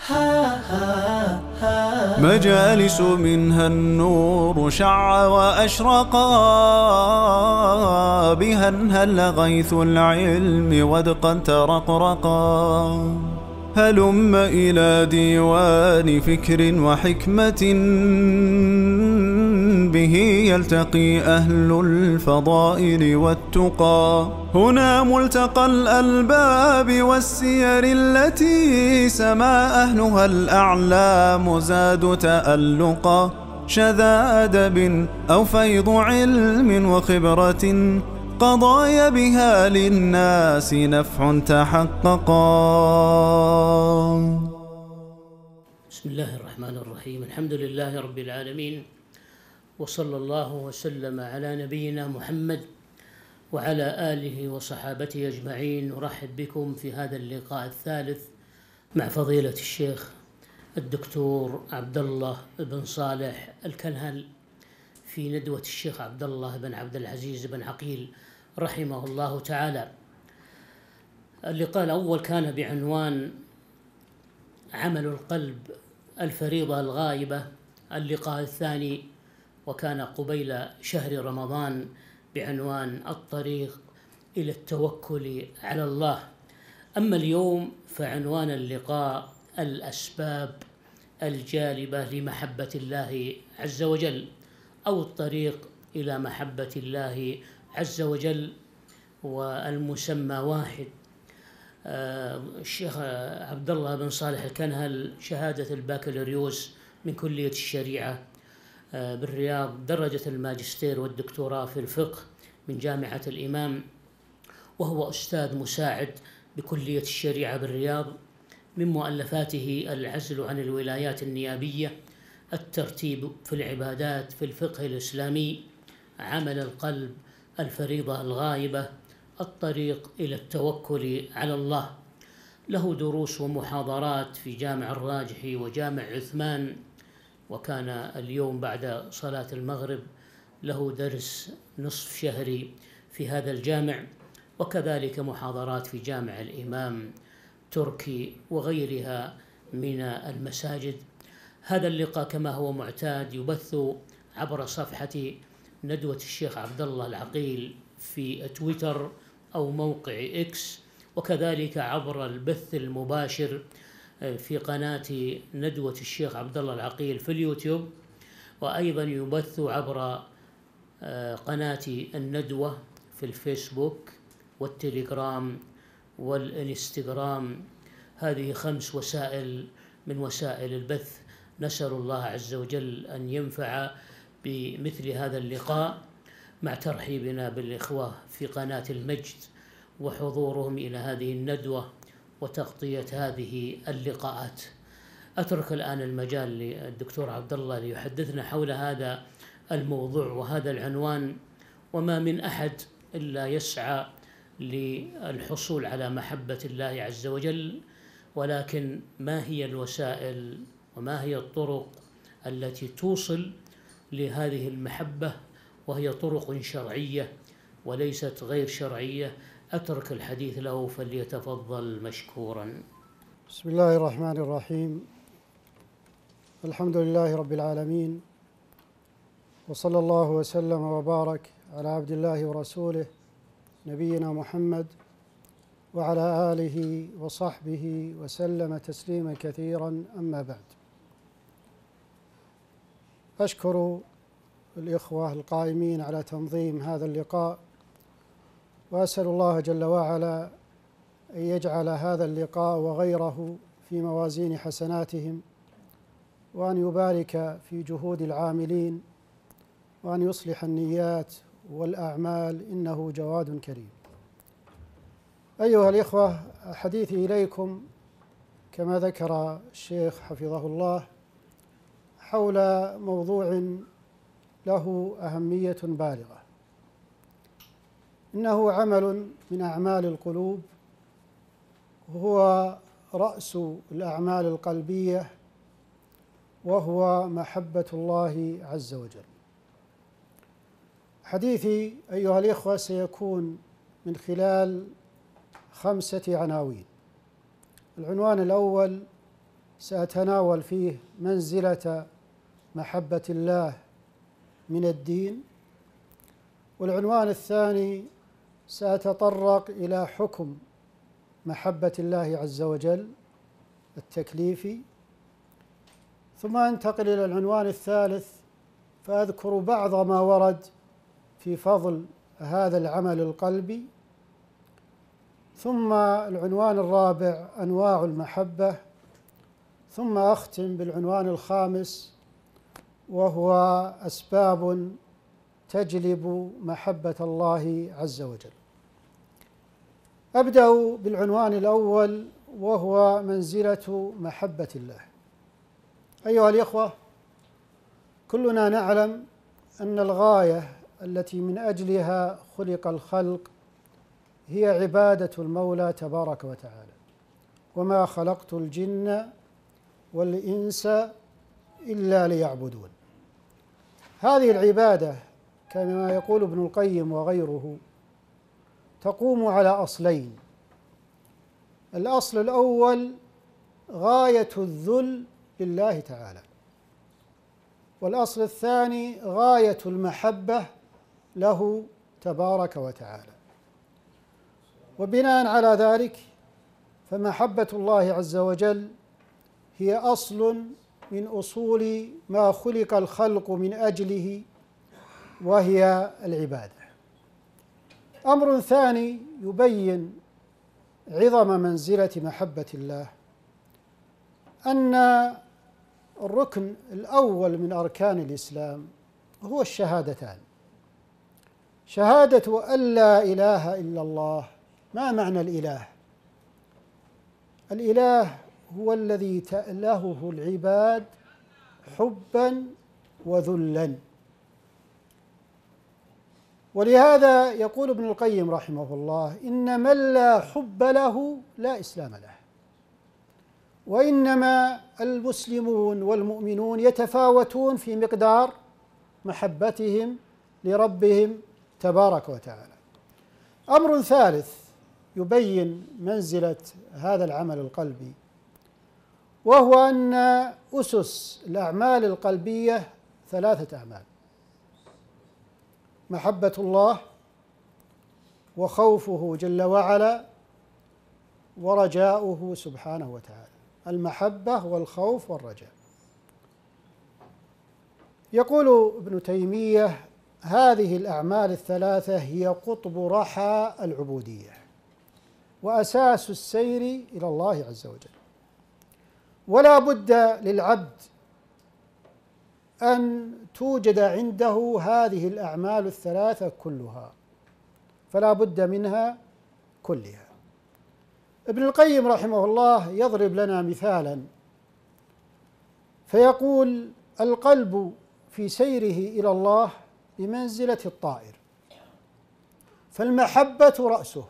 مجالس منها النور شع وأشرقا، بها انهل غيث العلم ودقا ترقرقا. هلم إلى ديوان فكر وحكمة، به يلتقي أهل الفضائل والتقى. هنا ملتقى الألباب والسير التي سما أهلها الأعلام زاد تألقا. شذا أدب أو فيض علم وخبرة، قضايا بها للناس نفع تحققا. بسم الله الرحمن الرحيم. الحمد لله رب العالمين، وصلى الله وسلم على نبينا محمد وعلى آله وصحابته أجمعين. أرحب بكم في هذا اللقاء الثالث مع فضيلة الشيخ الدكتور عبد الله بن صالح الكنهل في ندوة الشيخ عبد الله بن عبد العزيز بن عقيل رحمه الله تعالى. اللقاء الأول كان بعنوان عمل القلب الفريضة الغائبة. اللقاء الثاني وكان قبيل شهر رمضان بعنوان الطريق إلى التوكل على الله. أما اليوم فعنوان اللقاء الأسباب الجالبة لمحبة الله عز وجل، أو الطريق إلى محبة الله عز وجل، والمسمى واحد. الشيخ عبد الله بن صالح الكنهل شهادة البكالوريوس من كلية الشريعة بالرياض، درجة الماجستير والدكتوراه في الفقه من جامعة الإمام، وهو أستاذ مساعد بكلية الشريعة بالرياض. من مؤلفاته العزل عن الولايات النيابية، الترتيب في العبادات في الفقه الإسلامي، عمل القلب الفريضة الغائبة، الطريق إلى التوكل على الله. له دروس ومحاضرات في جامع الراجحي وجامع عثمان، وكان اليوم بعد صلاة المغرب له درس نصف شهري في هذا الجامع، وكذلك محاضرات في جامع الإمام تركي وغيرها من المساجد. هذا اللقاء كما هو معتاد يبث عبر صفحة ندوة الشيخ عبد الله العقيل في تويتر أو موقع إكس، وكذلك عبر البث المباشر في قناة ندوة الشيخ عبد الله العقيل في اليوتيوب، وأيضا يبث عبر قناة الندوة في الفيسبوك والتليجرام والإنستغرام. هذه 5 وسائل من وسائل البث. نسأل الله عز وجل أن ينفع بمثل هذا اللقاء، مع ترحيبنا بالإخوة في قناة المجد وحضورهم إلى هذه الندوة وتغطية هذه اللقاءات. أترك الآن المجال للدكتور عبد الله ليحدثنا حول هذا الموضوع وهذا العنوان. وما من أحد إلا يسعى للحصول على محبة الله عز وجل، ولكن ما هي الوسائل وما هي الطرق التي توصل لهذه المحبة، وهي طرق شرعية وليست غير شرعية. أترك الحديث له فليتفضل مشكورا. بسم الله الرحمن الرحيم. الحمد لله رب العالمين، وصلى الله وسلم وبارك على عبد الله ورسوله نبينا محمد وعلى آله وصحبه وسلم تسليما كثيرا. أما بعد، أشكر الإخوة القائمين على تنظيم هذا اللقاء، وأسأل الله جل وعلا أن يجعل هذا اللقاء وغيره في موازين حسناتهم، وأن يبارك في جهود العاملين، وأن يصلح النيات والأعمال، إنه جواد كريم. أيها الإخوة، حديثي إليكم كما ذكر الشيخ حفظه الله حول موضوع له أهمية بالغة. إنه عمل من أعمال القلوب، هو رأس الأعمال القلبية، وهو محبة الله عز وجل. حديثي أيها الإخوة سيكون من خلال 5 عناوين. العنوان الأول سأتناول فيه منزلة محبة الله من الدين، والعنوان الثاني سأتطرق إلى حكم محبة الله عز وجل التكليفي، ثم أنتقل إلى العنوان الثالث فأذكر بعض ما ورد في فضل هذا العمل القلبي، ثم العنوان الرابع أنواع المحبة، ثم أختم بالعنوان الخامس وهو أسباب تجلب محبة الله عز وجل. أبدأ بالعنوان الأول وهو منزلة محبة الله. أيها الإخوة، كلنا نعلم أن الغاية التي من أجلها خلق الخلق هي عبادة المولى تبارك وتعالى، وما خلقت الجن والإنس إلا ليعبدون. هذه العبادة كما يقول ابن القيم وغيره تقوم على أصلين: الأصل الأول غاية الذل لله تعالى، والأصل الثاني غاية المحبة له تبارك وتعالى. وبناء على ذلك فمحبة الله عز وجل هي أصل من أصول ما خلق الخلق من أجله، وهي العبادة. أمر ثاني يبين عظم منزلة محبة الله أن الركن الأول من أركان الإسلام هو الشهادتان: شهادة أن لا إله إلا الله. ما معنى الإله؟ الإله هو الذي تألهه العباد حبا وذلا. ولهذا يقول ابن القيم رحمه الله: إن من لا حب له لا إسلام له. وإنما المسلمون والمؤمنون يتفاوتون في مقدار محبتهم لربهم تبارك وتعالى. أمر ثالث يبين منزلة هذا العمل القلبي، وهو أن أسس الأعمال القلبية 3 أعمال: محبة الله، وخوفه جل وعلا، ورجاؤه سبحانه وتعالى. المحبة والخوف والرجاء. يقول ابن تيمية: هذه الأعمال ال3 هي قطب رحى العبودية وأساس السير إلى الله عز وجل، ولا بد للعبد أن توجد عنده هذه الأعمال ال3 كلها، فلا بد منها كلها. ابن القيم رحمه الله يضرب لنا مثالا فيقول: القلب في سيره إلى الله بمنزلة الطائر، فالمحبة رأسه،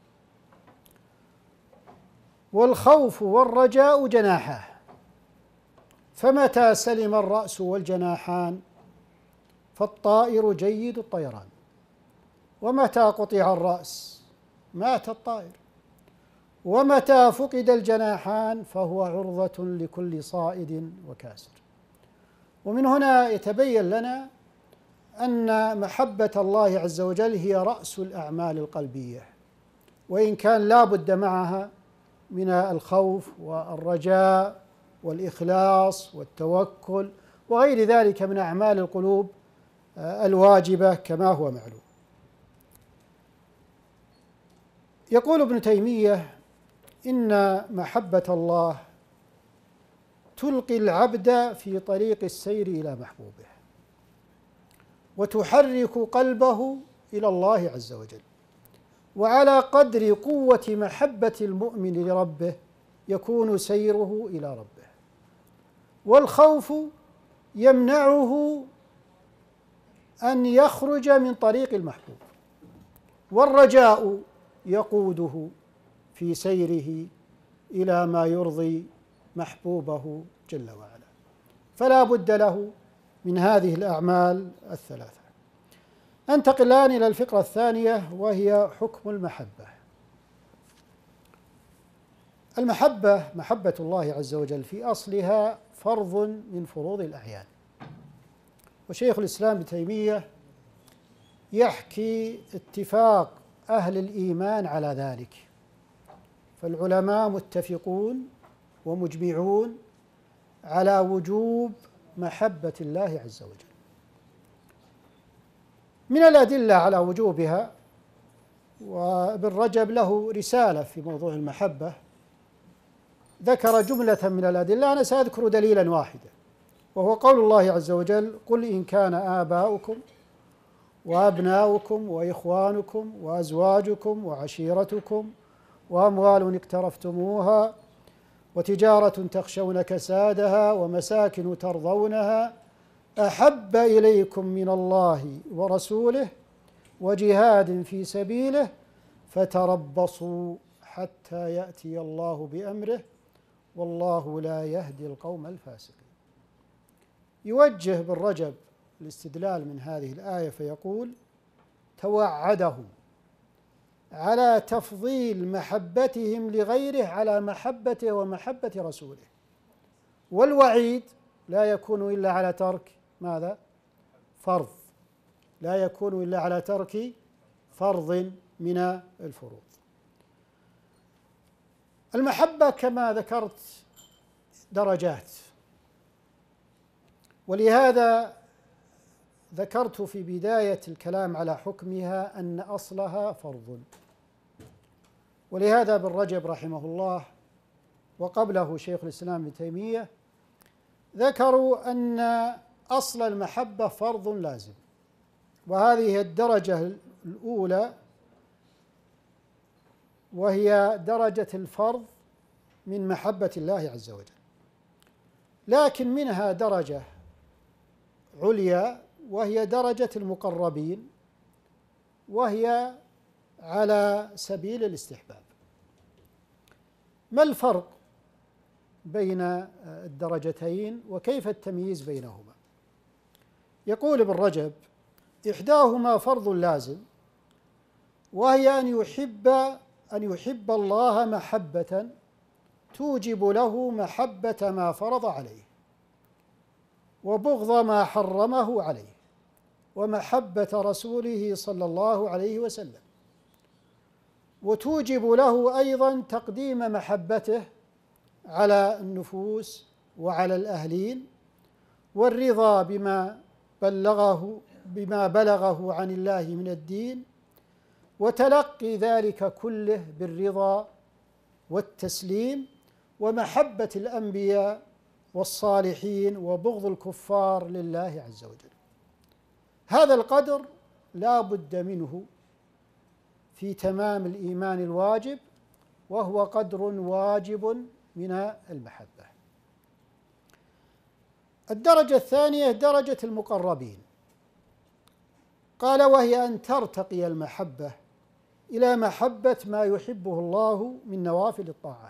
والخوف والرجاء جناحاه، فمتى سلم الرأس والجناحان فالطائر جيد الطيران، ومتى قطع الرأس مات الطائر، ومتى فقد الجناحان فهو عرضة لكل صائد وكاسر. ومن هنا يتبين لنا أن محبة الله عز وجل هي رأس الأعمال القلبية، وإن كان لا بد معها من الخوف والرجاء والإخلاص والتوكل وغير ذلك من أعمال القلوب الواجبة كما هو معلوم. يقول ابن تيمية: إن محبة الله تلقي العبد في طريق السير إلى محبوبه، وتحرك قلبه إلى الله عز وجل، وعلى قدر قوة محبة المؤمن لربه يكون سيره إلى ربه. والخوف يمنعه أن يخرج من طريق المحبوب، والرجاء يقوده في سيره إلى ما يرضي محبوبه جل وعلا. فلا بد له من هذه الأعمال ال3. أنتقل الآن إلى الفقرة الثانية وهي حكم المحبة. المحبة، محبة الله عز وجل في أصلها فرض من فروض الأعيان. وشيخ الإسلام ابن تيمية يحكي اتفاق أهل الإيمان على ذلك، فالعلماء متفقون ومجمعون على وجوب محبة الله عز وجل. من الأدلة على وجوبها، وابن رجب له رسالة في موضوع المحبة ذكر جملة من الأدلة، أنا سأذكر دليلا واحدا، وهو قول الله عز وجل: قل إن كان آباؤكم وأبناؤكم وإخوانكم وأزواجكم وعشيرتكم وأموال اقترفتموها وتجارة تخشون كسادها ومساكن ترضونها أحب إليكم من الله ورسوله وجهاد في سبيله فتربصوا حتى يأتي الله بأمره والله لا يهدي القوم الفاسقين. يوجه ابن رجب الاستدلال من هذه الآية فيقول: توعدهم على تفضيل محبتهم لغيره على محبته ومحبة رسوله، والوعيد لا يكون إلا على ترك ماذا؟ فرض، لا يكون إلا على ترك فرض من الفروض. المحبة كما ذكرت درجات، ولهذا ذكرت في بداية الكلام على حكمها أن أصلها فرض. ولهذا ابن رجب رحمه الله وقبله شيخ الإسلام ابن تيمية ذكروا أن أصل المحبة فرض لازم، وهذه الدرجة الأولى وهي درجة الفرض من محبة الله عز وجل. لكن منها درجة عليا وهي درجة المقربين، وهي على سبيل الاستحباب. ما الفرق بين الدرجتين وكيف التمييز بينهما؟ يقول ابن رجب: إحداهما فرض لازم، وهي أن يحب الله محبة توجب له محبة ما فرض عليه، وبغض ما حرمه عليه، ومحبة رسوله صلى الله عليه وسلم، وتوجب له أيضا تقديم محبته على النفوس وعلى الأهلين، والرضا بما بلغه عن الله من الدين، وتلقي ذلك كله بالرضا والتسليم، ومحبة الأنبياء والصالحين، وبغض الكفار لله عز وجل. هذا القدر لا بد منه في تمام الإيمان الواجب، وهو قدر واجب من المحبة. الدرجة الثانية درجة المقربين، قال: وهي أن ترتقي المحبة إلى محبة ما يحبه الله من نوافل الطاعات،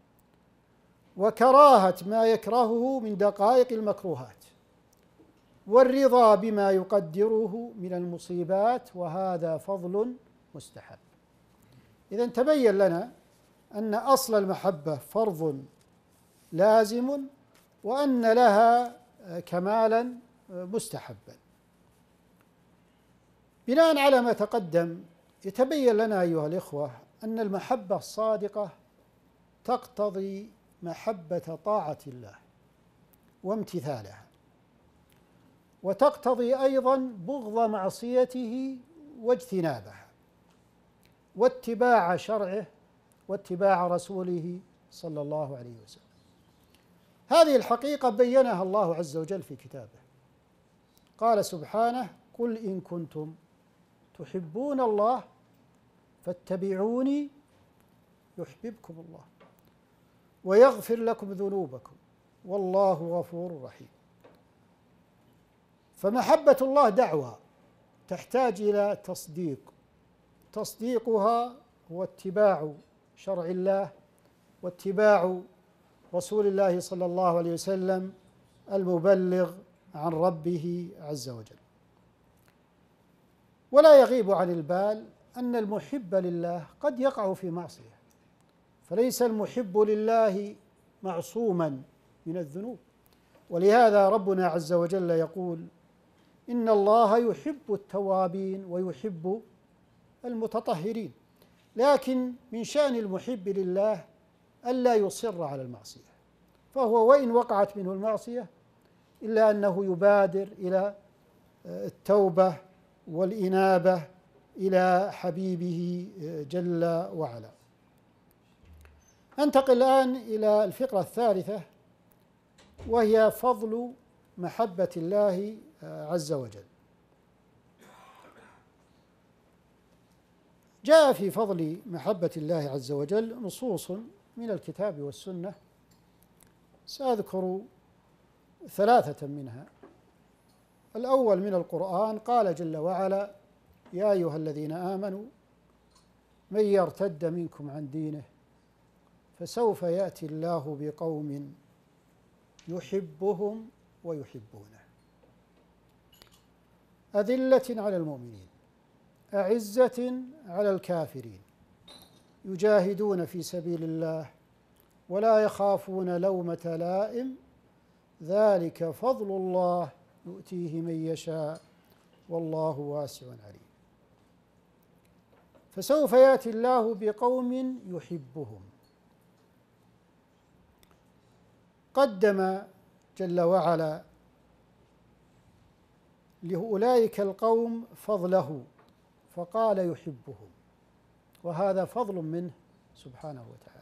وكراهة ما يكرهه من دقائق المكروهات، والرضا بما يقدره من المصيبات، وهذا فضل مستحب. إذن تبين لنا أن أصل المحبة فرض لازم، وأن لها كمالا مستحبا. بناء على ما تقدم يتبين لنا أيها الإخوة أن المحبة الصادقة تقتضي محبة طاعة الله وامتثالها، وتقتضي أيضا بغض معصيته واجتنابها، واتباع شرعه واتباع رسوله صلى الله عليه وسلم. هذه الحقيقة بينها الله عز وجل في كتابه، قال سبحانه: قل إن كنتم تحبون الله فاتبعوني يحببكم الله ويغفر لكم ذنوبكم والله غفور رحيم. فمحبة الله دعوة تحتاج إلى تصديقها هو اتباع شرع الله واتباع رسول الله صلى الله عليه وسلم المبلغ عن ربه عز وجل. ولا يغيب عن البال أن المحب لله قد يقع في معصية، فليس المحب لله معصوما من الذنوب. ولهذا ربنا عز وجل يقول: إن الله يحب التوابين ويحب المتطهرين. لكن من شأن المحب لله ألا يصر على المعصية، فهو وإن وقعت منه المعصية إلا أنه يبادر إلى التوبة والإنابة إلى حبيبه جل وعلا. أنتقل الآن إلى الفقرة الثالثة، وهي فضل محبة الله عز وجل. جاء في فضل محبة الله عز وجل نصوص من الكتاب والسنة، سأذكر ثلاثة منها. الأول من القرآن، قال جل وعلا: يا أيها الذين آمنوا من يرتد منكم عن دينه فسوف يأتي الله بقوم يحبهم ويحبونه أذلة على المؤمنين أعزة على الكافرين يجاهدون في سبيل الله ولا يخافون لومة لائم ذلك فضل الله يؤتيه من يشاء والله واسع عليم. فسوف يأتي الله بقوم يحبهم. قدم جل وعلا لأولئك القوم فضله فقال يحبهم، وهذا فضل منه سبحانه وتعالى.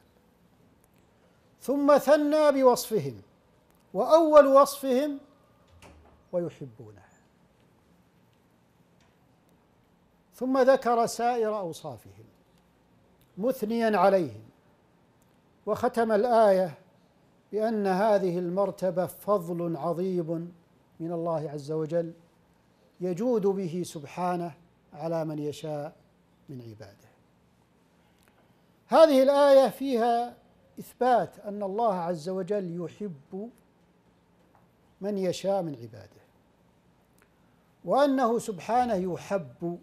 ثم ثنى بوصفهم، وأول وصفهم ويحبونه، ثم ذكر سائر أوصافهم مثنيا عليهم، وختم الآية بأن هذه المرتبة فضل عظيم من الله عز وجل يجود به سبحانه على من يشاء من عباده. هذه الآية فيها إثبات أن الله عز وجل يحب من يشاء من عباده، وأنه سبحانه يحب.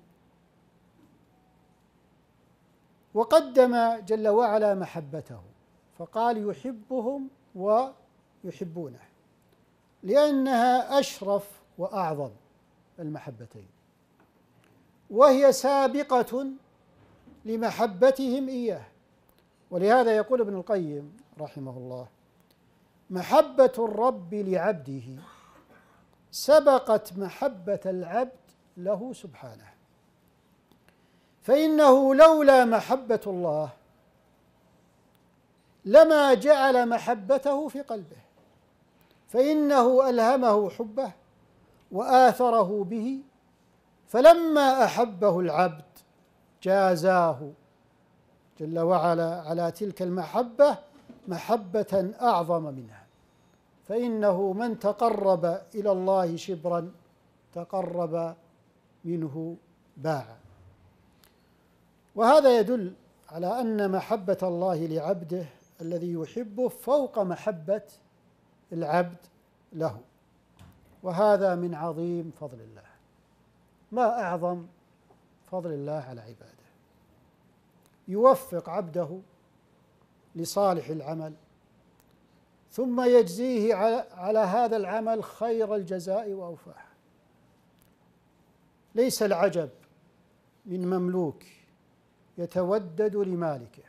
وقدم جل وعلا محبته فقال يحبهم ويحبونه، لأنها أشرف وأعظم المحبتين، وهي سابقة لمحبتهم إياه. ولهذا يقول ابن القيم رحمه الله: محبة الرب لعبده سبقت محبة العبد له سبحانه، فإنه لولا محبة الله لما جعل محبته في قلبه، فإنه ألهمه حبه وآثره به، فلما أحبه العبد جازاه جل وعلا على تلك المحبة محبة أعظم منها، فإنه من تقرب إلى الله شبرا تقرب منه باعا. وهذا يدل على أن محبة الله لعبده الذي يحبه فوق محبة العبد له، وهذا من عظيم فضل الله. ما أعظم فضل الله على عباده، يوفق عبده لصالح العمل ثم يجزيه على هذا العمل خير الجزاء وأوفاه. ليس العجب من مملوك يتودد لمالكه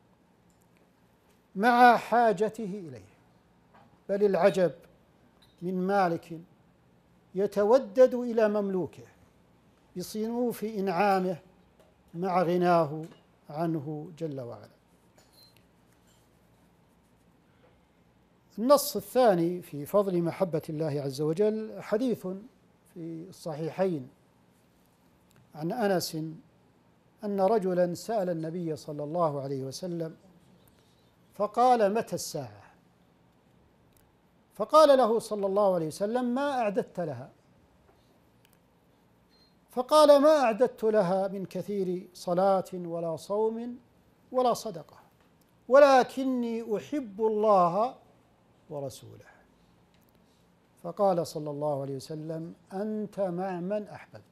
مع حاجته إليه، بل العجب من مالك يتودد إلى مملوكه بصنوف إنعامه مع غناه عنه جل وعلا. النص الثاني في فضل محبة الله عز وجل حديث في الصحيحين عن أنس أن رجلا سأل النبي صلى الله عليه وسلم فقال: متى الساعة؟ فقال له صلى الله عليه وسلم: ما أعددت لها؟ فقال: ما أعددت لها من كثير صلاة ولا صوم ولا صدقة، ولكني أحب الله ورسوله. فقال صلى الله عليه وسلم: أنت مع من أحببت.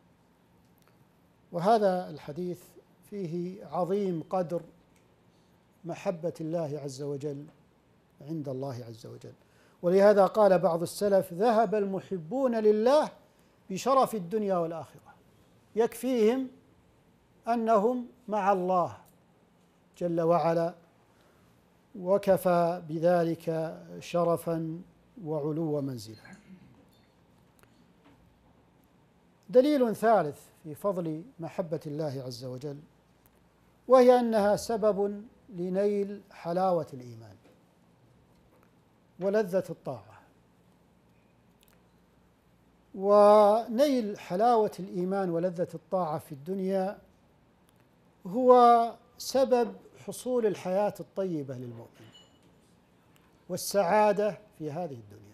وهذا الحديث فيه عظيم قدر محبة الله عز وجل عند الله عز وجل. ولهذا قال بعض السلف: ذهب المحبون لله بشرف الدنيا والآخرة، يكفيهم أنهم مع الله جل وعلا، وكفى بذلك شرفا وعلو منزلة. دليل ثالث في فضل محبة الله عز وجل، وهي أنها سبب لنيل حلاوة الإيمان ولذة الطاعة. ونيل حلاوة الإيمان ولذة الطاعة في الدنيا هو سبب حصول الحياة الطيبة للمؤمن والسعادة في هذه الدنيا.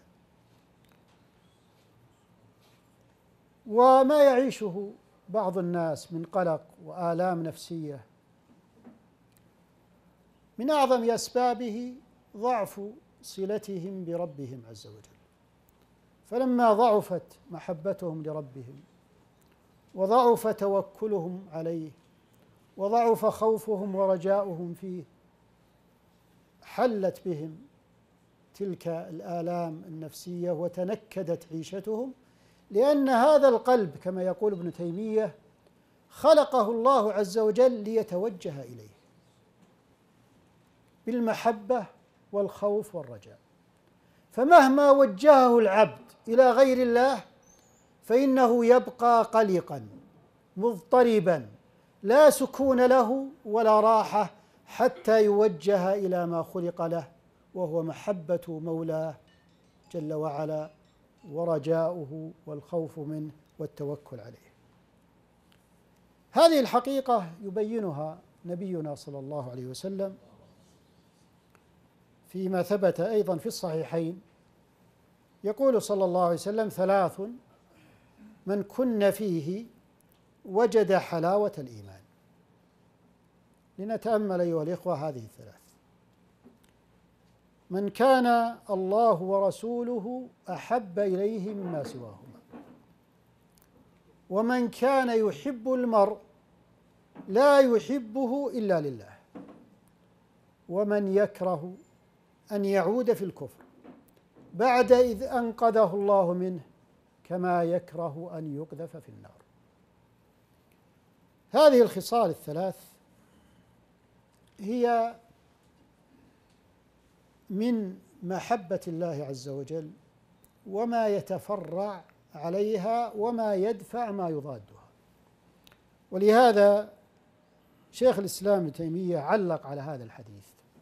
وما يعيشه بعض الناس من قلق وآلام نفسية من أعظم أسبابه ضعف صلتهم بربهم عز وجل. فلما ضعفت محبتهم لربهم وضعف توكلهم عليه وضعف خوفهم ورجاؤهم فيه، حلت بهم تلك الآلام النفسية وتنكدت عيشتهم، لأن هذا القلب كما يقول ابن تيمية خلقه الله عز وجل ليتوجه إليه بالمحبة والخوف والرجاء. فمهما وجهه العبد إلى غير الله فإنه يبقى قلقا مضطربا لا سكون له ولا راحة حتى يوجه إلى ما خلق له، وهو محبة مولاه جل وعلا ورجاؤه والخوف منه والتوكل عليه. هذه الحقيقة يبينها نبينا صلى الله عليه وسلم فيما ثبت أيضا في الصحيحين. يقول صلى الله عليه وسلم: ثلاث من كن فيه وجد حلاوة الإيمان. لنتأمل أيها الإخوة هذه الثلاث: من كان الله ورسوله أحب إليه مما سواهما، ومن كان يحب المرء لا يحبه إلا لله، ومن يكره أن يعود في الكفر بعد إذ أنقذه الله منه كما يكره أن يقذف في النار. هذه الخصال الثلاث هي من محبة الله عز وجل وما يتفرع عليها وما يدفع ما يضادها. ولهذا شيخ الإسلام ابن تيمية علق على هذا الحديث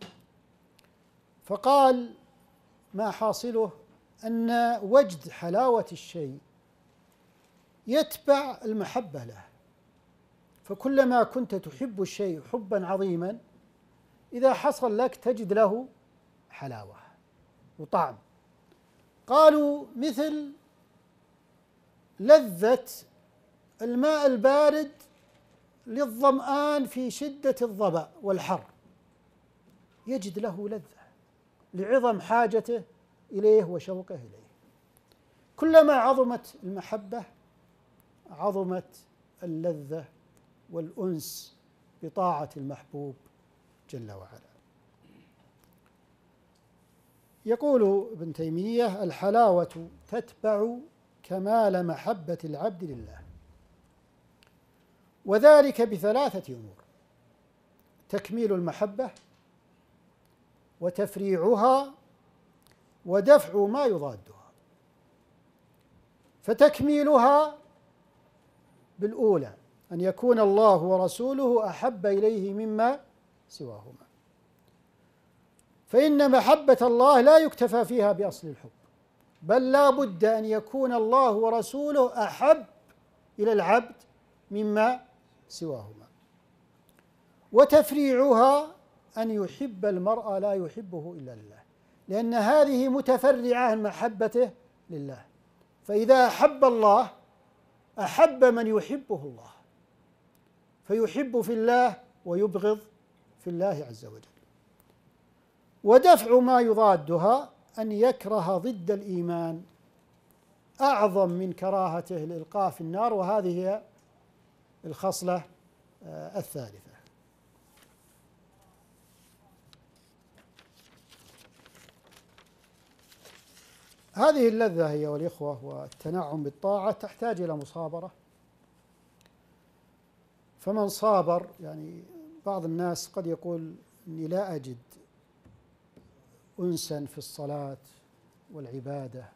فقال: ما حاصله أن وجد حلاوة الشيء يتبع المحبة له، فكلما كنت تحب الشيء حبا عظيما إذا حصل لك تجد له حلاوة وطعم. قالوا مثل لذة الماء البارد للظمآن في شدة الظمأ والحر، يجد له لذة لعظم حاجته إليه وشوقه إليه. كلما عظمت المحبة عظمت اللذة والأنس بطاعة المحبوب جل وعلا. يقول ابن تيمية: الحلاوة تتبع كمال محبة العبد لله، وذلك بثلاثة أمور: تكميل المحبة، وتفريعها، ودفع ما يضادها. فتكميلها بالأولى أن يكون الله ورسوله أحب إليه مما سواهما، فإن محبة الله لا يكتفى فيها بأصل الحب، بل لا بد أن يكون الله ورسوله أحب إلى العبد مما سواهما. وتفريعها أن يحب المرء لا يحبه إلا لله، لأن هذه متفرعة عن محبته لله، فإذا أحب الله أحب من يحبه الله، فيحب في الله ويبغض في الله عز وجل. ودفع ما يضادها أن يكره ضد الإيمان أعظم من كراهته الإلقاء في النار، وهذه هي الخصلة الثالثة. هذه اللذة أيها الإخوة والتنعم بالطاعة تحتاج إلى مصابرة. فمن صابر، يعني بعض الناس قد يقول إني لا أجد أنسا في الصلاة والعبادة.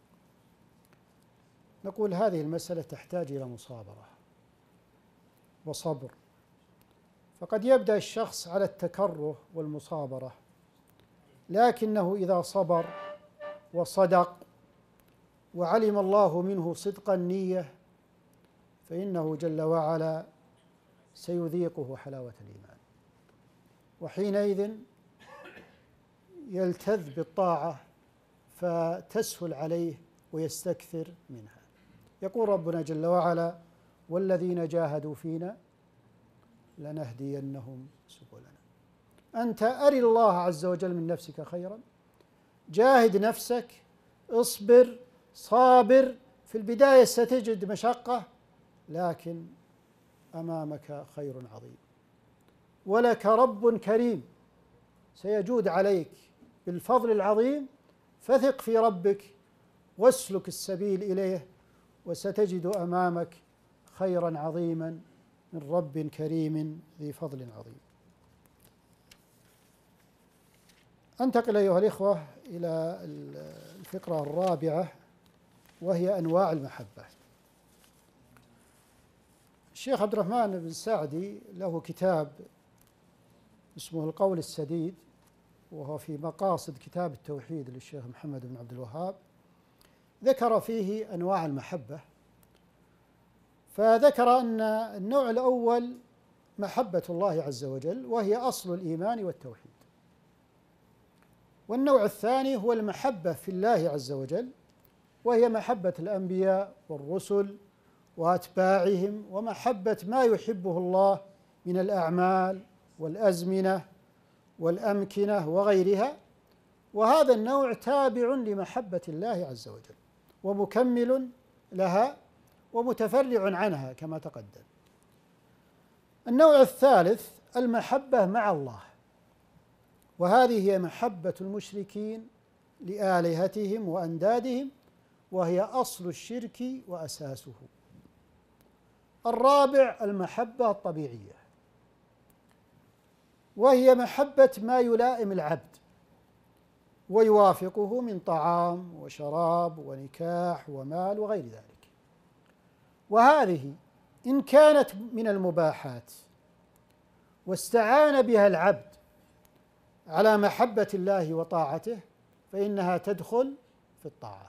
نقول هذه المسألة تحتاج إلى مصابرة وصبر. فقد يبدأ الشخص على التكره والمصابرة، لكنه إذا صبر وصدق وعلم الله منه صدق النية فإنه جل وعلا سيذيقه حلاوة الإيمان، وحينئذ يلتذ بالطاعة فتسهل عليه ويستكثر منها. يقول ربنا جل وعلا: والذين جاهدوا فينا لنهدينهم سبلنا. أنت أرِ الله عز وجل من نفسك خيرا، جاهد نفسك، اصبر، صابر. في البداية ستجد مشقة، لكن أمامك خير عظيم، ولك رب كريم سيجود عليك بالفضل العظيم. فثق في ربك واسلك السبيل إليه، وستجد أمامك خيرا عظيما من رب كريم ذي فضل عظيم. أنتقل أيها الإخوة إلى الفقرة الرابعة، وهي أنواع المحبة. الشيخ عبد الرحمن بن سعدي له كتاب اسمه القول السديد، وهو في مقاصد كتاب التوحيد للشيخ محمد بن عبد الوهاب. ذكر فيه أنواع المحبة، فذكر أن النوع الأول محبة الله عز وجل، وهي أصل الإيمان والتوحيد. والنوع الثاني هو المحبة في الله عز وجل، وهي محبة الأنبياء والرسل وأتباعهم، ومحبة ما يحبه الله من الأعمال والأزمنة والأمكنة وغيرها. وهذا النوع تابع لمحبة الله عز وجل ومكمل لها ومتفرع عنها كما تقدم. النوع الثالث المحبة مع الله، وهذه هي محبة المشركين لآلهتهم وأندادهم، وهي أصل الشرك وأساسه. الرابع المحبة الطبيعية، وهي محبة ما يلائم العبد ويوافقه من طعام وشراب ونكاح ومال وغير ذلك. وهذه إن كانت من المباحات واستعان بها العبد على محبة الله وطاعته فإنها تدخل في الطاعات.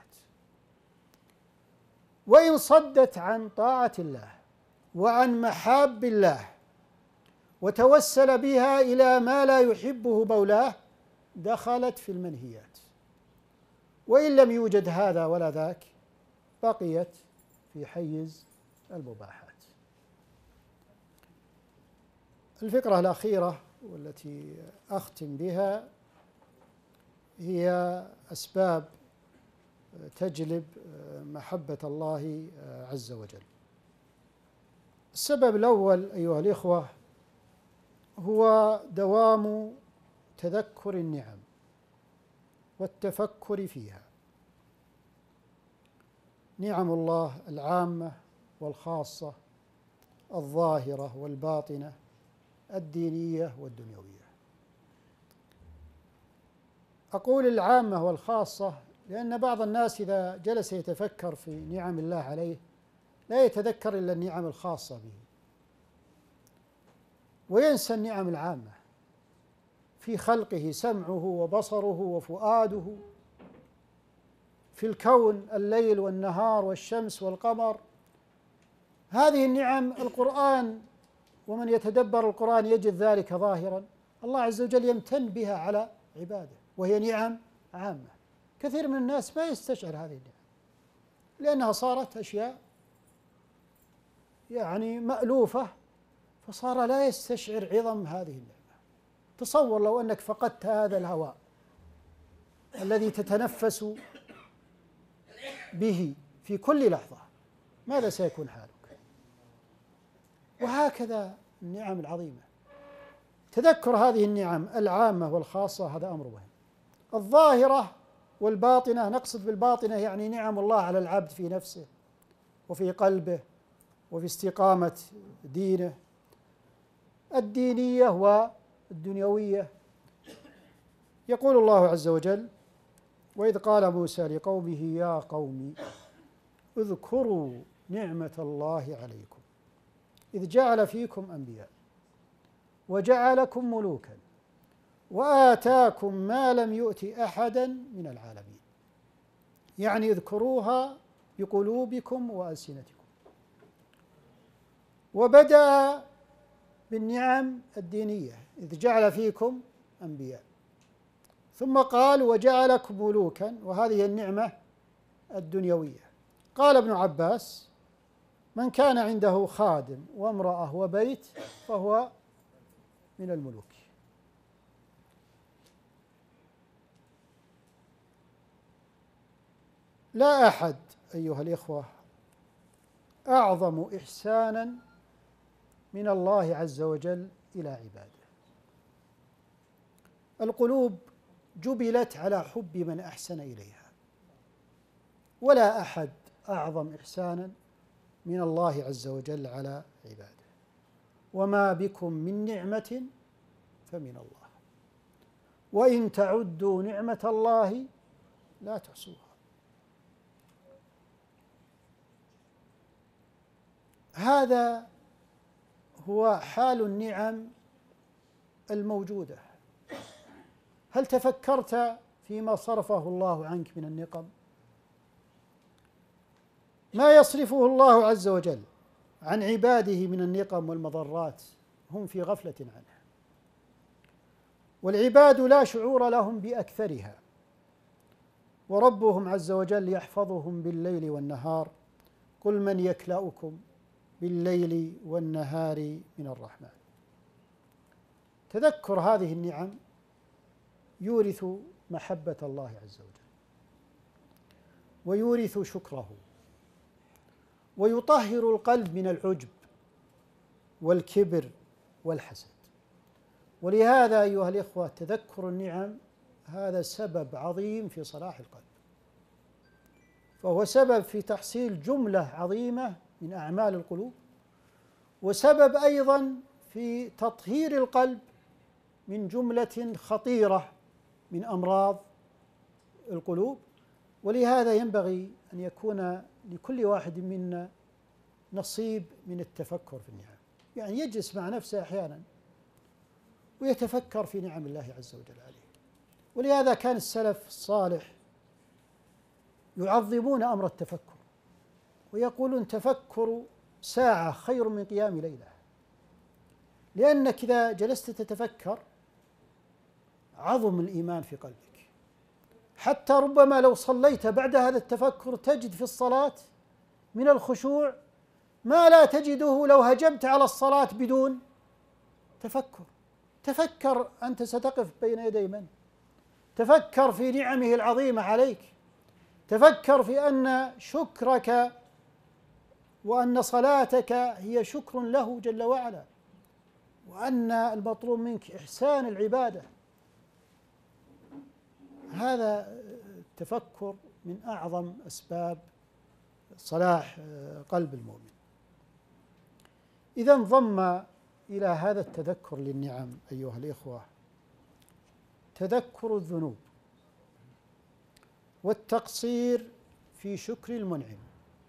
وإن صدت عن طاعة الله وعن محاب الله وتوسل بها إلى ما لا يحبه مولاه دخلت في المنهيات. وإن لم يوجد هذا ولا ذاك بقيت في حيز المباحات. الفقرة الأخيرة والتي أختم بها هي أسباب تجلب محبة الله عز وجل. السبب الأول أيها الإخوة هو دوام تذكر النعم والتفكر فيها. نعم الله العامة والخاصة، الظاهرة والباطنة، الدينية والدنيوية. أقول العامة والخاصة لأن بعض الناس إذا جلس يتفكر في نعم الله عليه لا يتذكر إلا النعم الخاصة به، وينسى النعم العامة في خلقه، سمعه وبصره وفؤاده، في الكون الليل والنهار والشمس والقمر. هذه النعم القرآن، ومن يتدبر القرآن يجد ذلك ظاهرا. الله عز وجل يمتن بها على عباده، وهي نعم عامة. كثير من الناس ما يستشعر هذه النعم لأنها صارت أشياء يعني مألوفة، فصار لا يستشعر عظم هذه النعمة. تصور لو أنك فقدت هذا الهواء الذي تتنفس به في كل لحظة، ماذا سيكون حالك؟ وهكذا النعم العظيمة. تذكر هذه النعم العامة والخاصة هذا أمر مهم. الظاهرة والباطنة، نقصد بالباطنة يعني نعم الله على العبد في نفسه وفي قلبه وفي استقامة دينه، الدينية والدنيوية. يقول الله عز وجل: وإذ قال موسى لقومه يا قوم اذكروا نعمة الله عليكم إذ جعل فيكم أنبياء وجعلكم ملوكا وآتاكم ما لم يؤت أحدا من العالمين. يعني اذكروها بقلوبكم وألسنتكم. وبدأ بالنعم الدينية إذ جعل فيكم أنبياء، ثم قال وجعلكم ملوكا، وهذه النعمة الدنيوية. قال ابن عباس: من كان عنده خادم وامرأة وبيت فهو من الملوك. لا أحد أيها الإخوة أعظم إحسانا من الله عز وجل إلى عباده. القلوب جبلت على حب من أحسن إليها، ولا أحد أعظم إحسانا من الله عز وجل على عباده. وما بكم من نعمة فمن الله وإن تعدوا نعمة الله لا تحصوها. هذا هو حال النعم الموجودة. هل تفكرت فيما صرفه الله عنك من النقم؟ ما يصرفه الله عز وجل عن عباده من النقم والمضرات هم في غفلة عنها، والعباد لا شعور لهم بأكثرها، وربهم عز وجل يحفظهم بالليل والنهار. قل من يكلأكم بالليل والنهار من الرحمن. تذكر هذه النعم يورث محبة الله عز وجل، ويورث شكره، ويطهر القلب من العجب والكبر والحسد. ولهذا أيها الإخوة تذكر النعم هذا سبب عظيم في صلاح القلب، فهو سبب في تحصيل جملة عظيمة من أعمال القلوب، وسبب أيضا في تطهير القلب من جملة خطيرة من أمراض القلوب. ولهذا ينبغي أن يكون لكل واحد منا نصيب من التفكر في النعم، يعني يجلس مع نفسه أحيانا ويتفكر في نعم الله عز وجل عليه. ولهذا كان السلف الصالح يعظمون أمر التفكر، ويقولون تفكر ساعة خير من قيام ليلة، لأنك إذا جلست تتفكر عظم الإيمان في قلبك، حتى ربما لو صليت بعد هذا التفكر تجد في الصلاة من الخشوع ما لا تجده لو هجمت على الصلاة بدون تفكر. تفكر أنت ستقف بين يدي من؟ تفكر في نعمه العظيمة عليك، تفكر في أن شكرك وأن صلاتك هي شكر له جل وعلا، وأن المطلوب منك إحسان العبادة. هذا التفكر من أعظم أسباب صلاح قلب المؤمن. إذا انضم إلى هذا التذكر للنعم أيها الإخوة تذكر الذنوب والتقصير في شكر المنعم،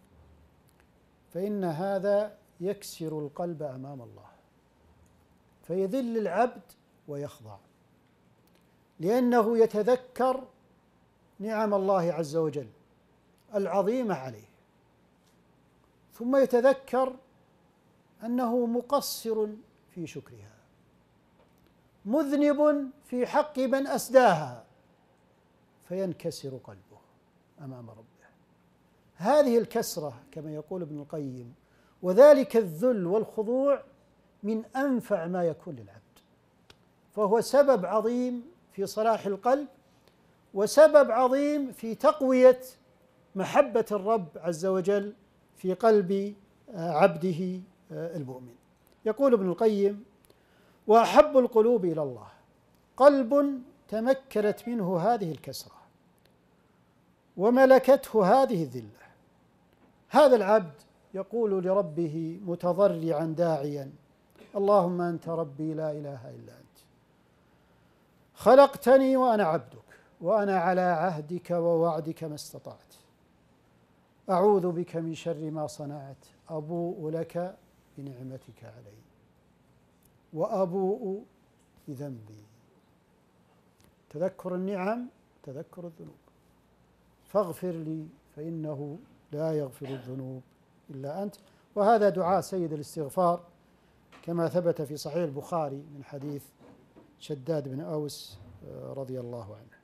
فإن هذا يكسر القلب أمام الله، فيذل العبد ويخضع، لأنه يتذكر نعم الله عز وجل العظيمة عليه، ثم يتذكر أنه مقصر في شكرها، مذنب في حق من أسداها، فينكسر قلبه أمام ربه. هذه الكسرة كما يقول ابن القيم وذلك الذل والخضوع من أنفع ما يكون للعبد، فهو سبب عظيم في صلاح القلب، وسبب عظيم في تقوية محبة الرب عز وجل في قلب عبده المؤمن. يقول ابن القيم: وأحب القلوب إلى الله قلب تمكنت منه هذه الكسرة وملكته هذه الذلة. هذا العبد يقول لربه متضرعا داعيا: اللهم أنت ربي لا إله إلا أنت، خلقتني وأنا عبدك، وأنا على عهدك ووعدك ما استطعت، أعوذ بك من شر ما صنعت، أبوء لك بنعمتك علي وأبوء بذنبي. تذكر النعم تذكر الذنوب، فاغفر لي فإنه لا يغفر الذنوب إلا أنت. وهذا دعاء سيد الاستغفار كما ثبت في صحيح البخاري من حديث شداد بن أوس رضي الله عنه.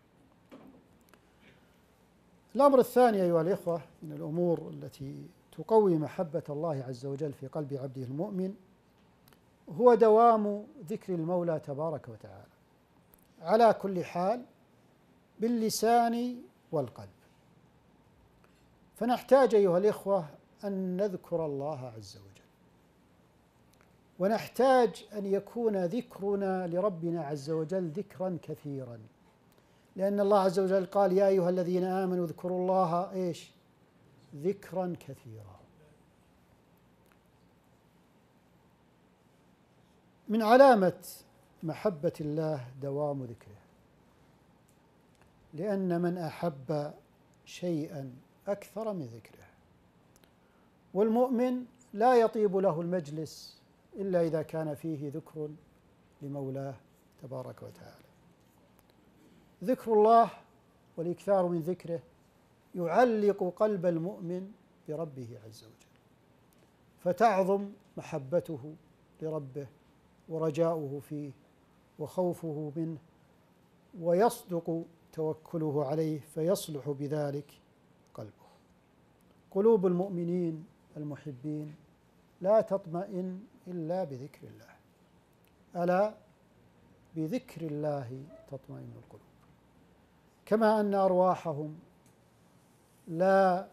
الأمر الثاني أيها الإخوة من الأمور التي تقوي محبة الله عز وجل في قلب عبده المؤمن هو دوام ذكر المولى تبارك وتعالى على كل حال باللسان والقلب. فنحتاج أيها الإخوة أن نذكر الله عز وجل، ونحتاج أن يكون ذكرنا لربنا عز وجل ذكرا كثيرا، لأن الله عز وجل قال: يا أيها الذين آمنوا اذكروا الله إيش؟ ذكرا كثيرا. من علامة محبة الله دوام ذكره، لأن من أحب شيئا أكثر من ذكره، والمؤمن لا يطيب له المجلس إلا إذا كان فيه ذكر لمولاه تبارك وتعالى. ذكر الله والإكثار من ذكره يعلق قلب المؤمن بربه عز وجل، فتعظم محبته لربه ورجاؤه فيه وخوفه منه، ويصدق توكله عليه فيصلح بذلك قلبه. قلوب المؤمنين المحبين لا تطمئن إلا بذكر الله، ألا بذكر الله تطمئن القلوب. كما أن أرواحهم لا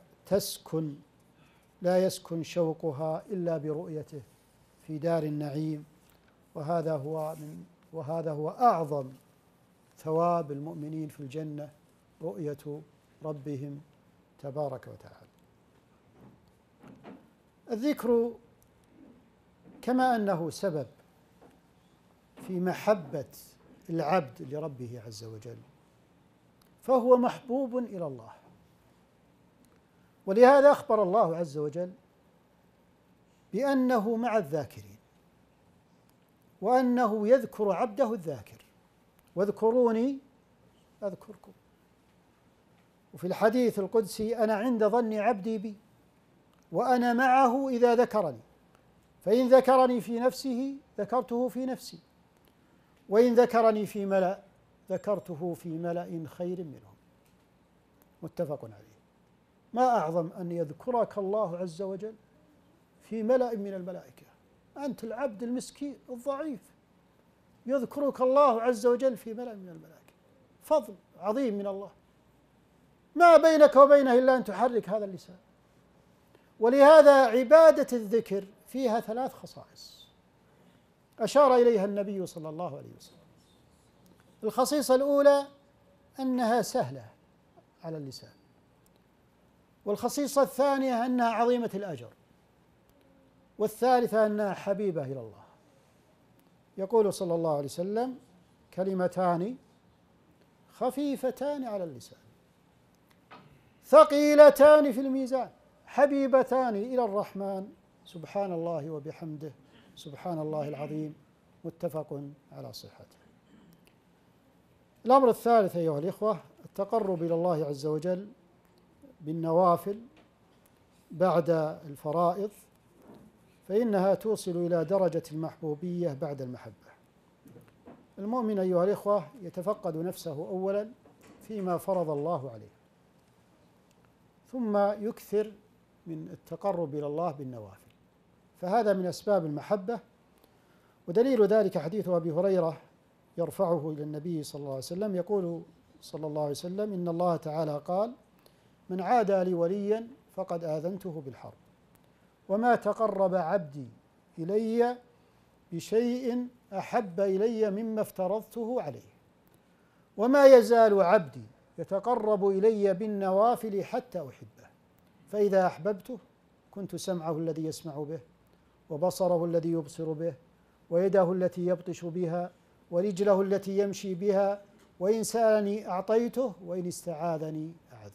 يسكن شوقها إلا برؤيته في دار النعيم، وهذا هو أعظم ثواب المؤمنين في الجنة، رؤية ربهم تبارك وتعالى. الذكر كما أنه سبب في محبة العبد لربه عز وجل، فهو محبوب إلى الله. ولهذا أخبر الله عز وجل بأنه مع الذاكرين، وأنه يذكر عبده الذاكر: واذكروني أذكركم. وفي الحديث القدسي: أنا عند ظن عبدي بي وأنا معه إذا ذكرني، فإن ذكرني في نفسه ذكرته في نفسي، وإن ذكرني في ملأ ذكرته في ملأ خير منهم. متفق عليه. ما أعظم أن يذكرك الله عز وجل في ملأ من الملائكة، أنت العبد المسكين الضعيف، يذكرك الله عز وجل في ملأ من الملائكة. فضل عظيم من الله، ما بينك وبينه إلا أن تحرك هذا اللسان. ولهذا عبادة الذكر فيها 3 خصائص أشار إليها النبي صلى الله عليه وسلم. الخصيصة الأولى أنها سهلة على اللسان، والخصيصة الثانية أنها عظيمة الأجر، والثالثة أنها حبيبة إلى الله. يقول صلى الله عليه وسلم: كلمتان خفيفتان على اللسان ثقيلتان في الميزان حبيبتان إلى الرحمن سبحان الله وبحمده سبحان الله العظيم. متفق على صحته. الأمر الثالث أيها الإخوة التقرب إلى الله عز وجل بالنوافل بعد الفرائض، فإنها توصل إلى درجة المحبوبية بعد المحبة. المؤمن أيها الإخوة يتفقد نفسه أولا فيما فرض الله عليه، ثم يكثر من التقرب إلى الله بالنوافل، فهذا من أسباب المحبة. ودليل ذلك حديث أبي هريرة يرفعه إلى النبي صلى الله عليه وسلم، يقول صلى الله عليه وسلم: إن الله تعالى قال: من عادى لي وليا فقد آذنته بالحرب، وما تقرب عبدي إلي بشيء أحب إلي مما افترضته عليه، وما يزال عبدي يتقرب إلي بالنوافل حتى أحبه، فإذا أحببته كنت سمعه الذي يسمع به، وبصره الذي يبصر به، ويده التي يبطش بها، ورجله التي يمشي بها، وإن سألني أعطيته، وإن استعاذني أعذته.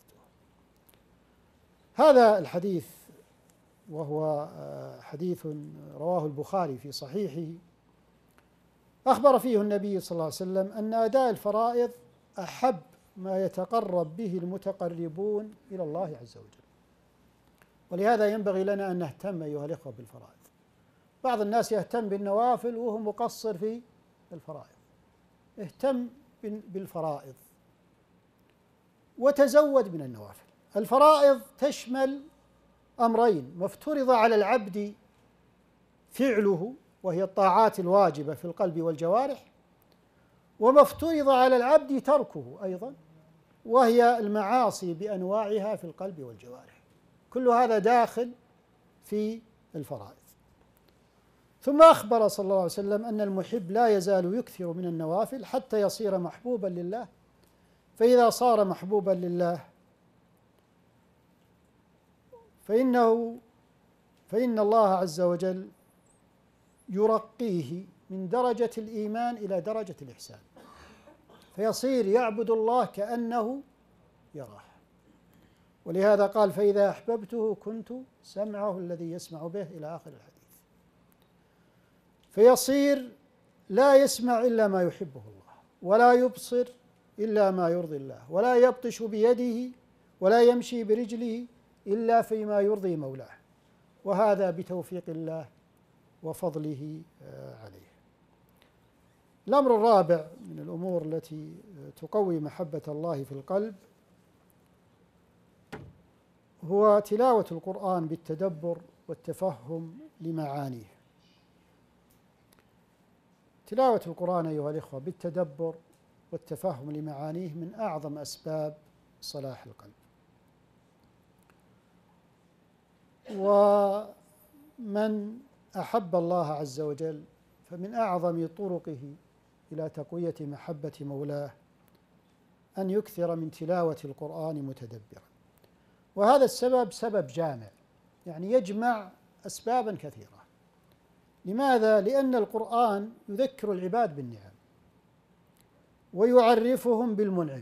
هذا الحديث وهو حديث رواه البخاري في صحيحه، أخبر فيه النبي صلى الله عليه وسلم أن أداء الفرائض أحب ما يتقرب به المتقربون إلى الله عز وجل، ولهذا ينبغي لنا أن نهتم أيها الإخوة بالفرائض. بعض الناس يهتم بالنوافل وهو مقصر في الفرائض. اهتم بالفرائض وتزود من النوافل. الفرائض تشمل أمرين: ما افترض على العبد فعله وهي الطاعات الواجبة في القلب والجوارح، وما افترض على العبد تركه أيضا وهي المعاصي بأنواعها في القلب والجوارح. كل هذا داخل في الفرائض. ثم أخبر صلى الله عليه وسلم أن المحب لا يزال يكثر من النوافل حتى يصير محبوبا لله، فإذا صار محبوبا لله فإن الله عز وجل يرقيه من درجة الإيمان إلى درجة الإحسان، فيصير يعبد الله كأنه يراه. ولهذا قال: فإذا أحببته كنت سمعه الذي يسمع به، إلى آخر الحديث. فيصير لا يسمع إلا ما يحبه الله، ولا يبصر إلا ما يرضي الله، ولا يبطش بيده ولا يمشي برجله إلا فيما يرضي مولاه، وهذا بتوفيق الله وفضله عليه. الأمر الرابع من الأمور التي تقوي محبة الله في القلب هو تلاوة القرآن بالتدبر والتفهم لمعانيه. تلاوة القرآن أيها الإخوة بالتدبر والتفهم لمعانيه من أعظم أسباب صلاح القلب. ومن أحب الله عز وجل فمن أعظم طرقه إلى تقوية محبة مولاه أن يكثر من تلاوة القرآن متدبرا. وهذا السبب سبب جامع، يعني يجمع أسبابا كثيرة. لماذا؟ لأن القرآن يذكر العباد بالنعم، ويعرفهم بالمنعم،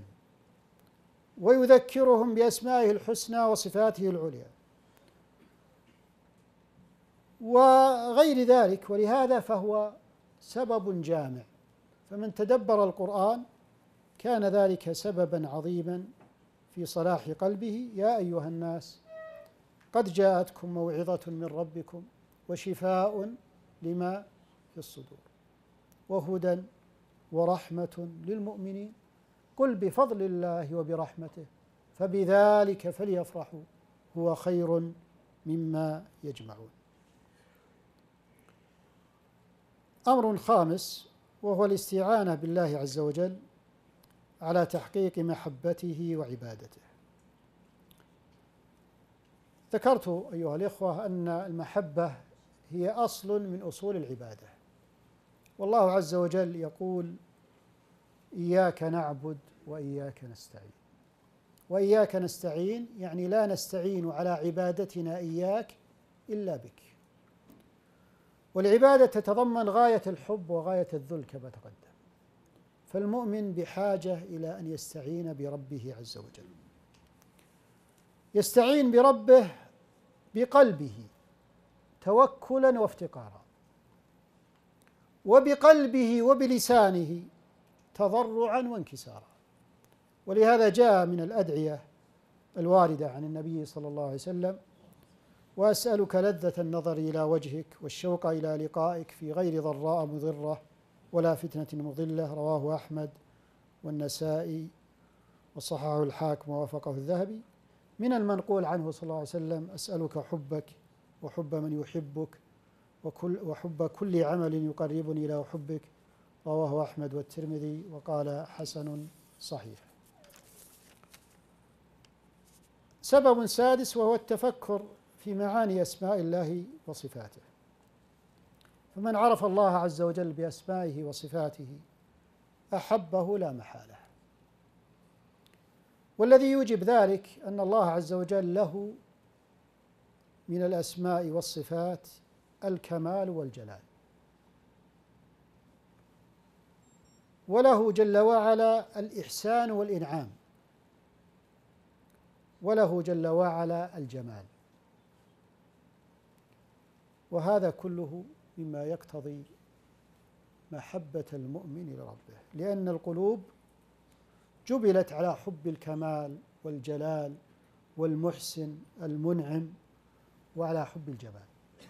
ويذكرهم بأسمائه الحسنى وصفاته العليا وغير ذلك، ولهذا فهو سبب جامع. فمن تدبر القرآن كان ذلك سببا عظيما في صلاح قلبه. يا أيها الناس قد جاءتكم موعظة من ربكم وشفاء لما في الصدور وهدى ورحمة للمؤمنين قل بفضل الله وبرحمته فبذلك فليفرحوا هو خير مما يجمعون. أمر خامس وهو الاستعانة بالله عز وجل على تحقيق محبته وعبادته. ذكرت أيها الإخوة أن المحبة هي أصل من أصول العبادة، والله عز وجل يقول: إياك نعبد وإياك نستعين. وإياك نستعين يعني لا نستعين على عبادتنا إياك إلا بك. والعبادة تتضمن غاية الحب وغاية الذل كما تقدم، فالمؤمن بحاجة إلى أن يستعين بربه عز وجل. يستعين بربه بقلبه توكلا وافتقارا، وبقلبه وبلسانه تضرعا وانكسارا. ولهذا جاء من الأدعية الواردة عن النبي صلى الله عليه وسلم: وأسألك لذة النظر إلى وجهك والشوق إلى لقائك في غير ضراء مضرة ولا فتنة مضلة. رواه أحمد والنسائي وصححه الحاكم ووافقه الذهبي. من المنقول عنه صلى الله عليه وسلم: أسألك حبك وحب من يحبك وحب كل عمل يقربني إلى حبك. رواه أحمد والترمذي وقال حسن صحيح. سبب سادس وهو التفكر في معاني أسماء الله وصفاته. فمن عرف الله عز وجل بأسمائه وصفاته أحبه لا محالة. والذي يوجب ذلك أن الله عز وجل له من الأسماء والصفات الكمال والجلال، وله جل وعلا الإحسان والإنعام، وله جل وعلا الجمال، وهذا كله مما يقتضي محبة المؤمن لربه، لأن القلوب جبلت على حب الكمال والجلال والمحسن المنعم، وعلى حب الجمال.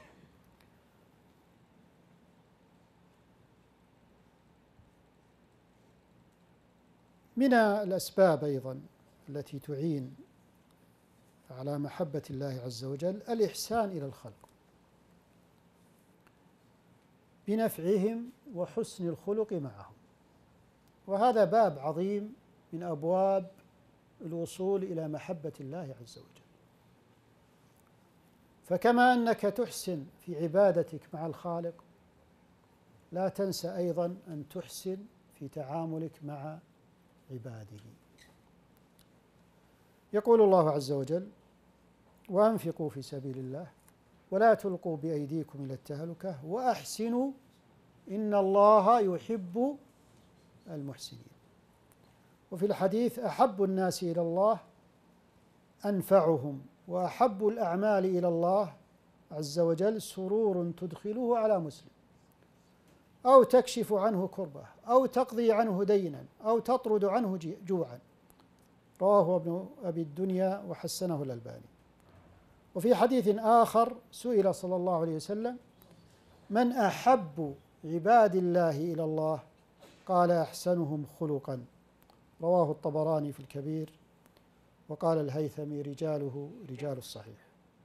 من الأسباب أيضا التي تعين على محبة الله عز وجل الإحسان إلى الخلق بنفعهم وحسن الخلق معهم، وهذا باب عظيم من أبواب الوصول إلى محبة الله عز وجل. فكما أنك تحسن في عبادتك مع الخالق، لا تنسى أيضا أن تحسن في تعاملك مع عباده. يقول الله عز وجل: وأنفقوا في سبيل الله ولا تلقوا بأيديكم إلى التهلكة وأحسنوا إن الله يحب المحسنين. وفي الحديث: أحب الناس إلى الله أنفعهم، وأحب الأعمال إلى الله عز وجل سرور تدخله على مسلم، أو تكشف عنه كربة، أو تقضي عنه دينا، أو تطرد عنه جوعا. رواه ابن أبي الدنيا وحسنه الألباني. وفي حديث آخر سئل صلى الله عليه وسلم: من أحب عباد الله إلى الله؟ قال: أحسنهم خلقا. رواه الطبراني في الكبير، وقال الهيثمي: رجاله رجال الصحيح.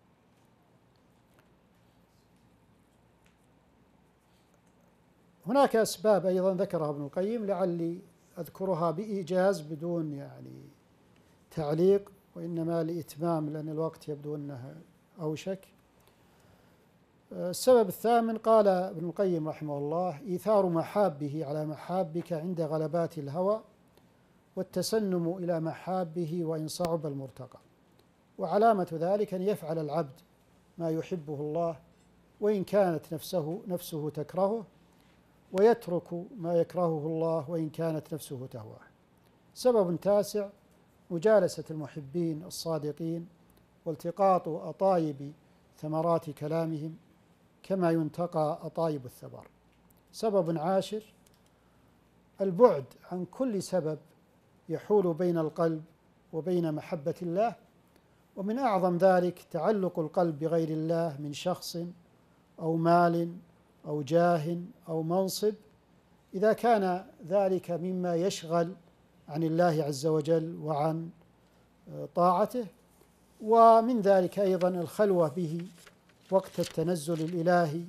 هناك أسباب أيضا ذكرها ابن القيم، لعلي أذكرها بإيجاز بدون تعليق، وإنما لإتمام، لأن الوقت يبدو أنه أوشك. السبب الثامن، قال ابن القيم رحمه الله: إيثار محابه على محابك عند غلبات الهوى، والتسنم إلى محابه وإن صعب المرتقى. وعلامة ذلك أن يفعل العبد ما يحبه الله وإن كانت نفسه تكرهه، ويترك ما يكرهه الله وإن كانت نفسه تهواه. سبب تاسع، مجالسة المحبين الصادقين والتقاط أطايب ثمرات كلامهم كما ينتقى أطايب الثمر. سبب عاشر، البعد عن كل سبب يحول بين القلب وبين محبة الله، ومن أعظم ذلك تعلق القلب بغير الله من شخص أو مال أو جاه أو منصب، إذا كان ذلك مما يشغل عن الله عز وجل وعن طاعته. ومن ذلك أيضا الخلوة به وقت التنزل الإلهي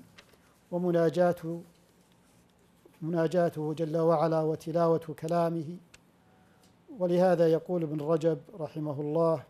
ومناجاته جل وعلا وتلاوة كلامه. ولهذا يقول ابن رجب رحمه الله: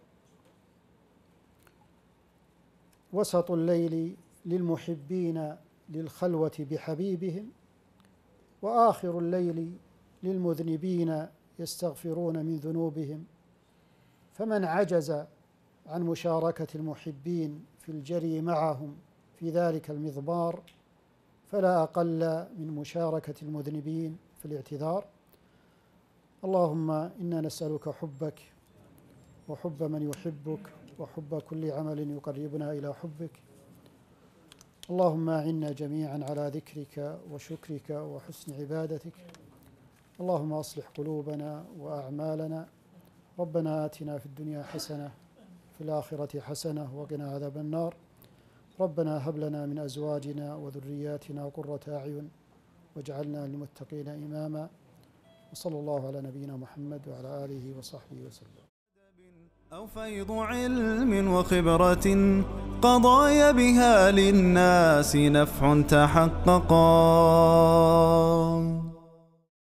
وسط الليل للمحبين للخلوة بحبيبهم، وآخر الليل للمذنبين يستغفرون من ذنوبهم. فمن عجز عن مشاركة المحبين في الجري معهم في ذلك المضمار فلا أقل من مشاركة المذنبين في الاعتذار. اللهم إنا نسألك حبك وحب من يحبك وحب كل عمل يقربنا إلى حبك. اللهم أعنا جميعا على ذكرك وشكرك وحسن عبادتك. اللهم أصلح قلوبنا وأعمالنا. ربنا آتنا في الدنيا حسنة في الآخرة حسنة وقنا عذاب النار. ربنا هب لنا من أزواجنا وذرياتنا قرة أعين واجعلنا للمتقين إماما. وصلى الله على نبينا محمد وعلى آله وصحبه وسلم. أو فيض علم وخبرة قضايا بها للناس نفع تحققا.